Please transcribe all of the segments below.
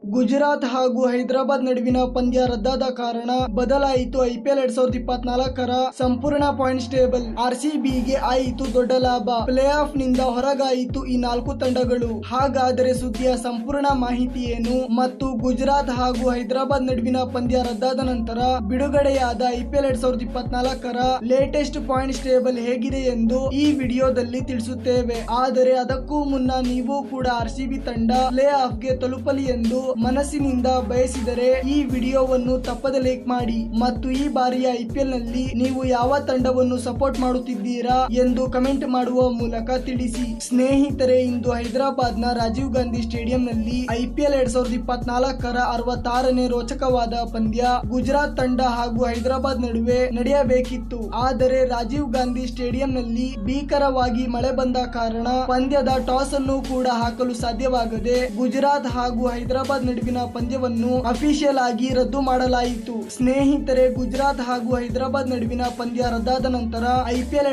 ಗುಜರಾತ್ ಹಾಗೂ ಹೈದರಾಬಾದ್ ನಡುವಿನ ಪಂದ್ಯ ರದ್ದಾದ ಕಾರಣ ಬದಲಾಯಿತು ಐಪಿಎಲ್ 2024ರ ಸಂಪೂರ್ಣ ಪಾಯಿಂಟ್ಸ್ ಟೇಬಲ್. ಆರ್ಸಿಬಿಗೆ ಆಯಿತು ದೊಡ್ಡ ಲಾಭ. ಪ್ಲೇ ಆಫ್ ನಿಂದ ಹೊರಗಾಯಿತು ಈ 4 ತಂಡಗಳು. ಹಾಗಾದರೆ ಸುದ್ದಿಯ ಸಂಪೂರ್ಣ ಮಾಹಿತಿ ಏನು ಮತ್ತು ಗುಜರಾತ್ ಹಾಗೂ ಹೈದರಾಬಾದ್ ನಡುವಿನ ಪಂದ್ಯ ರದ್ದಾದ ನಂತರ ಬಿಡುಗಡೆಯಾದ ಐಪಿಎಲ್ 2024ರ ಲೇಟೆಸ್ಟ್ ಪಾಯಿಂಟ್ಸ್ ಟೇಬಲ್ ಹೇಗಿದೆ ಎಂದು ಈ ವಿಡಿಯೋದಲ್ಲಿ ತಿಳಿಸುತ್ತೇವೆ. ಆದರೆ ಅದಕ್ಕೂ ಮುನ್ನ ನೀವು ಕೂಡ ಆರ್ಸಿಬಿ ತಂಡ ಪ್ಲೇ ಆಫ್ ಗೆ ತಲುಪಲಿ ಎಂದು ಮನಸ್ಸಿನಿಂದ ಬಯಸಿದರೆ ಈ ವಿಡಿಯೋವನ್ನು ತಪ್ಪದೆ ಲೈಕ್ ಮಾಡಿ ಮತ್ತು ಈ ಬಾರಿಯ ಐಪಿಎಲ್ ನಲ್ಲಿ ನೀವು ಯಾವ ತಂಡವನ್ನು ಸಪೋರ್ಟ್ ಮಾಡುತ್ತಿದ್ದೀರಾ ಎಂದು ಕಮೆಂಟ್ ಮಾಡುವ ಮೂಲಕ ತಿಳಿಸಿ. ಸ್ನೇಹಿತರೆ, ಇಂದು ಹೈದರಾಬಾದ್ ನ ರಾಜೀವ್ ಗಾಂಧಿ ಸ್ಟೇಡಿಯಂ ನಲ್ಲಿ ಐಪಿಎಲ್ 2024ರ 66ನೇ ರೋಚಕವಾದ ಪಂದ್ಯ ಗುಜರಾತ್ ತಂಡ ಹಾಗೂ ಹೈದರಾಬಾದ್ ನಡುವೆ ನಡೆಯಬೇಕಿತ್ತು. ಆದರೆ ರಾಜೀವ್ ಗಾಂಧಿ ಸ್ಟೇಡಿಯಂ ನಲ್ಲಿ ಭೀಕರವಾಗಿ ಮಳೆ ಬಂದ ಕಾರಣ ಪಂದ್ಯದ ಟಾಸ್ ಅನ್ನು ಕೂಡ ಹಾಕಲು ಸಾಧ್ಯವಾಗದೆ ಗುಜರಾತ್ ಹಾಗೂ ಹೈದರಾಬಾದ್ ನಡುವಿನ ಪಂದ್ಯವನ್ನು ಅಫಿಷಿಯಲ್ ಆಗಿ ರದ್ದು ಮಾಡಲಾಯಿತು. ಸ್ನೇಹಿತರೆ, ಗುಜರಾತ್ ಹಾಗೂ ಹೈದರಾಬಾದ್ ನಡುವಿನ ಪಂದ್ಯ ರದ್ದಾದ ನಂತರ ಐಪಿಎಲ್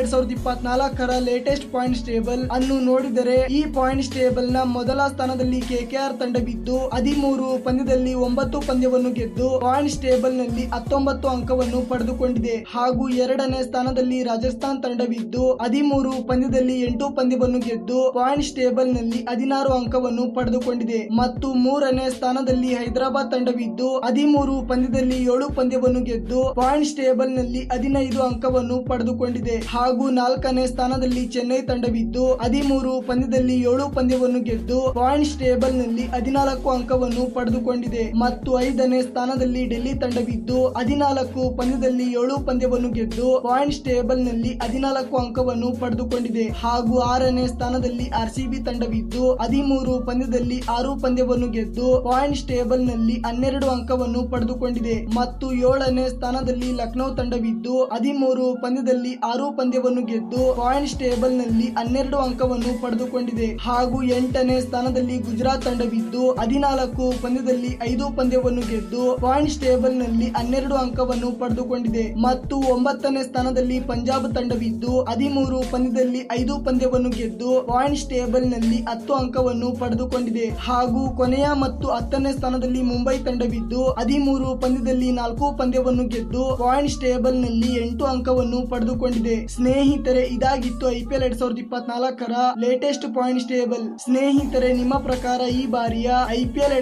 2024ರ ಲೇಟೆಸ್ಟ್ ಪಾಯಿಂಟ್ಸ್ ಟೇಬಲ್ ಅನ್ನು ನೋಡಿದರೆ ಈ ಪಾಯಿಂಟ್ಸ್ ಟೇಬಲ್ ನ ಮೊದಲ ಸ್ಥಾನದಲ್ಲಿ ಕೆಕೆಆರ್ ತಂಡವಿದ್ದು 13 ಪಂದ್ಯದಲ್ಲಿ 9 ಪಂದ್ಯವನ್ನು ಗೆದ್ದು ಪಾಯಿಂಟ್ಸ್ ಟೇಬಲ್ ನಲ್ಲಿ 19 ಅಂಕವನ್ನು ಪಡೆದುಕೊಂಡಿದೆ. ಹಾಗೂ ಎರಡನೇ ಸ್ಥಾನದಲ್ಲಿ ರಾಜಸ್ಥಾನ್ ತಂಡವಿದ್ದು 13 ಪಂದ್ಯದಲ್ಲಿ 8 ಪಂದ್ಯವನ್ನು ಗೆದ್ದು ಪಾಯಿಂಟ್ಸ್ ಟೇಬಲ್ ನಲ್ಲಿ 16 ಅಂಕವನ್ನು ಪಡೆದುಕೊಂಡಿದೆ. ಮತ್ತು ಮೂರನೇ ಸ್ಥಾನದಲ್ಲಿ ಹೈದರಾಬಾದ್ ತಂಡವಿದ್ದು 13 ಪಂದ್ಯದಲ್ಲಿ 7 ಪಂದ್ಯವನ್ನು ಗೆದ್ದು ಪಾಯಿಂಟ್ಸ್ ಟೇಬಲ್ ನಲ್ಲಿ 15 ಅಂಕವನ್ನು ಪಡೆದುಕೊಂಡಿದೆ. ಹಾಗೂ ನಾಲ್ಕನೇ ಸ್ಥಾನದಲ್ಲಿ ಚೆನ್ನೈ ತಂಡವಿದ್ದು 13 ಪಂದ್ಯದಲ್ಲಿ 7 ಪಂದ್ಯವನ್ನು ಗೆದ್ದು ಪಾಯಿಂಟ್ಸ್ ಟೇಬಲ್ ನಲ್ಲಿ 14 ಅಂಕವನ್ನು ಪಡೆದುಕೊಂಡಿದೆ. ಮತ್ತು ಐದನೇ ಸ್ಥಾನದಲ್ಲಿ ಡೆಲ್ಲಿ ತಂಡವಿದ್ದು 14 ಪಂದ್ಯದಲ್ಲಿ 7 ಪಂದ್ಯವನ್ನು ಗೆದ್ದು ಪಾಯಿಂಟ್ಸ್ ಟೇಬಲ್ ನಲ್ಲಿ 14 ಅಂಕವನ್ನು ಪಡೆದುಕೊಂಡಿದೆ. ಹಾಗೂ ಆರನೇ ಸ್ಥಾನದಲ್ಲಿ ಆರ್ಸಿಬಿ ತಂಡವಿದ್ದು 13 ಪಂದ್ಯದಲ್ಲಿ 6 ಪಂದ್ಯವನ್ನು ಗೆದ್ದು ಪಾಯಿಂಟ್ಸ್ ಟೇಬಲ್ ನಲ್ಲಿ 12 ಅಂಕವನ್ನು ಪಡೆದುಕೊಂಡಿದೆ. ಮತ್ತು ಏಳನೇ ಸ್ಥಾನದಲ್ಲಿ ಲಕ್ನೋ ತಂಡವಿದ್ದು 13 ಪಂದ್ಯದಲ್ಲಿ 6 ಪಂದ್ಯವನ್ನು ಗೆದ್ದು ಪಾಯಿಂಟ್ಸ್ ಟೇಬಲ್ ನಲ್ಲಿ 12 ಅಂಕವನ್ನು ಪಡೆದುಕೊಂಡಿದೆ. ಹಾಗೂ 8ನೇ ಸ್ಥಾನದಲ್ಲಿ ಗುಜರಾತ್ ತಂಡವಿದ್ದು 14 ಪಂದ್ಯದಲ್ಲಿ 5 ಪಂದ್ಯವನ್ನು ಗೆದ್ದು ಪಾಯಿಂಟ್ಸ್ ಟೇಬಲ್ ನಲ್ಲಿ 12 ಅಂಕವನ್ನು ಪಡೆದುಕೊಂಡಿದೆ. ಮತ್ತು 9ನೇ ಸ್ಥಾನದಲ್ಲಿ ಪಂಜಾಬ್ ತಂಡವಿದ್ದು 13 ಪಂದ್ಯದಲ್ಲಿ 5 ಪಂದ್ಯವನ್ನು ಗೆದ್ದು ಪಾಯಿಂಟ್ಸ್ ಟೇಬಲ್ ನಲ್ಲಿ 10 ಅಂಕವನ್ನು ಪಡೆದುಕೊಂಡಿದೆ. ಹಾಗೂ ಕೊನೆಯ ಮತ್ತು 10ನೇ ಸ್ಥಾನದಲ್ಲಿ ಮುಂಬೈ ತಂಡವಿದ್ದು 13 ಪಂದ್ಯದಲ್ಲಿ 4 ಪಂದ್ಯವನ್ನು ಗೆದ್ದು ಪಾಯಿಂಟ್ಸ್ ಟೇಬಲ್ ನಲ್ಲಿ 8 ಅಂಕವನ್ನು ಪಡೆದುಕೊಂಡಿದೆ. ಸ್ನೇಹಿತರೆ, ಇದಾಗಿತ್ತು ಐಪಿಎಲ್ 2024ರ ಲೇಟೆಸ್ಟ್ ಪಾಯಿಂಟ್ಸ್ ಟೇಬಲ್. ಸ್ನೇಹಿತರೆ, ನಿಮ್ಮ ಪ್ರಕಾರ ಈ ಬಾರಿಯ ಐಪಿಎಲ್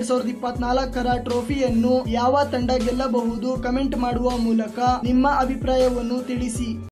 2024ರ ಟ್ರೋಫಿಯನ್ನು ಯಾವ ತಂಡ ಗೆಲ್ಲಬಹುದು? ಕಮೆಂಟ್ ಮಾಡುವ ಮೂಲಕ ನಿಮ್ಮ ಅಭಿಪ್ರಾಯವನ್ನು ತಿಳಿಸಿ.